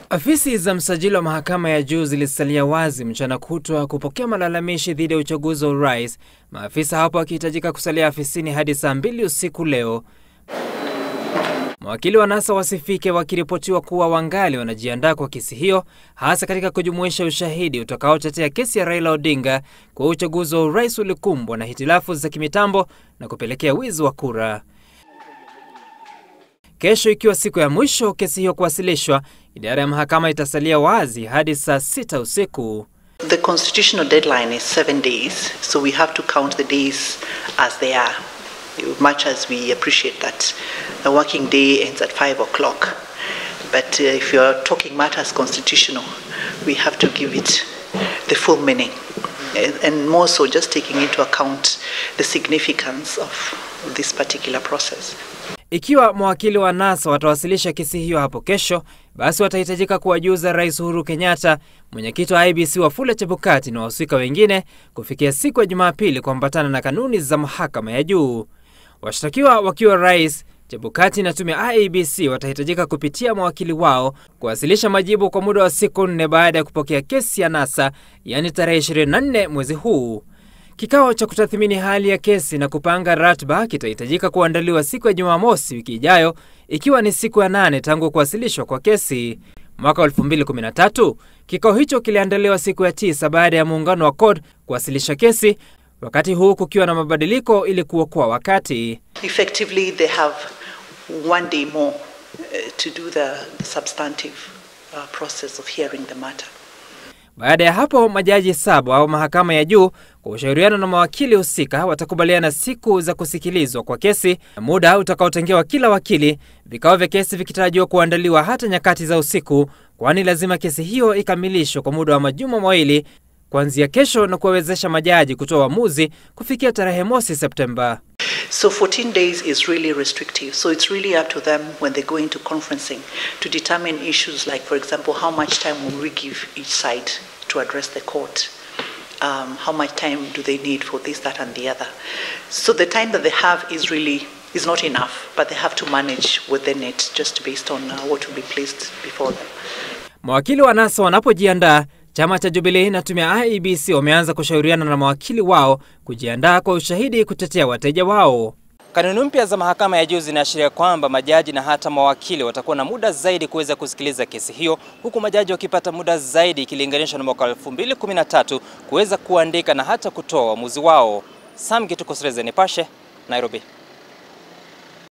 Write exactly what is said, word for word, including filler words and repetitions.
Afisi za msajili wa mahakama ya juu zilisalia wazi mchana kutwa kupokea malalamishi dhidi ya uchaguzi wa urais, maafisa hapo wakihitajika kusalia afisini hadi saa mbili usiku leo. Mawakili wa NASA wasifike wakiripotiwa kuwa wangali wanajiandaa kwa kesi hiyo, hasa katika kujumuisha ushahidi utakaotetea kesi ya Raila Odinga kwa uchaguzi wa urais ulikumbwa na hitilafu za kimitambo na kupelekea wizi wa kura. Kesho ikiwa siku ya mwisho kesi hiyo kuwasilishwa, idara ya mahakama itasalia wazi hadi saa sita usiku. The constitutional deadline is seven days, so we have to count the days as they are. Much as we appreciate that the working day ends at five o'clock, but uh, if you are talking matters constitutional, we have to give it the full meaning, and more so just taking into account the significance of this particular process. Ikiwa mawakili wa NASA watawasilisha kesi hiyo hapo kesho, basi watahitajika kuwajuza Rais Uhuru Kenyatta, mwenyekiti wa I B C Wafula Chebukati na wahusika wengine kufikia siku ya Jumapili kuambatana na kanuni za mahakama ya juu. Washtakiwa wakiwa Rais Chebukati na tume ya I B C watahitajika kupitia mawakili wao kuwasilisha majibu kwa muda wa siku nne baada ya kupokea kesi ya NASA, yani tarehe ishirini na nne mwezi huu. Kikao cha kutathmini hali ya kesi na kupanga ratiba kitahitajika kuandaliwa siku ya Jumamosi wiki ijayo, ikiwa ni siku ya nane tangu kuwasilishwa kwa kesi. Mwaka elfu mbili kumi na tatu, kikao hicho kiliandaliwa siku ya tisa baada ya muungano wa C O D kuwasilisha kesi, wakati huu kukiwa na mabadiliko ili kuokoa wakati. Effectively they have one day more uh, to do the, the substantive uh, process of hearing the matter. Baada ya hapo majaji saba au mahakama ya juu kwa ushauriano na mawakili husika watakubaliana siku za kusikilizwa kwa kesi na muda utakaotengewa kila wakili, vikao vya kesi vikitarajiwa kuandaliwa hata nyakati za usiku, kwani lazima kesi hiyo ikamilishwe kwa muda wa majuma mawili kuanzia kesho na kuwawezesha majaji kutoa uamuzi kufikia tarehe mosi Septemba. So fourteen days is really restrictive. So it's really up to them when they go into conferencing to determine issues like, for example, how much time will we give each side to address the court? Um, how much time do they need for this, that, and the other? So the time that they have is really is not enough, but they have to manage within it just based on uh, what will be placed before them. Mawakili wa NASA wanapojiandaa, chama cha Jubilee na tume ya I B C wameanza kushauriana na mawakili wao kujiandaa kwa ushahidi kutetea wateja wao. Kanuni mpya za mahakama ya juu zinaashiria kwamba majaji na hata mawakili watakuwa na muda zaidi kuweza kusikiliza kesi hiyo, huku majaji wakipata muda zaidi ikilinganishwa na mwaka elfu mbili kumi na tatu kuweza kuandika na hata kutoa uamuzi wao. Sam Gituko, Nipashe, Nairobi.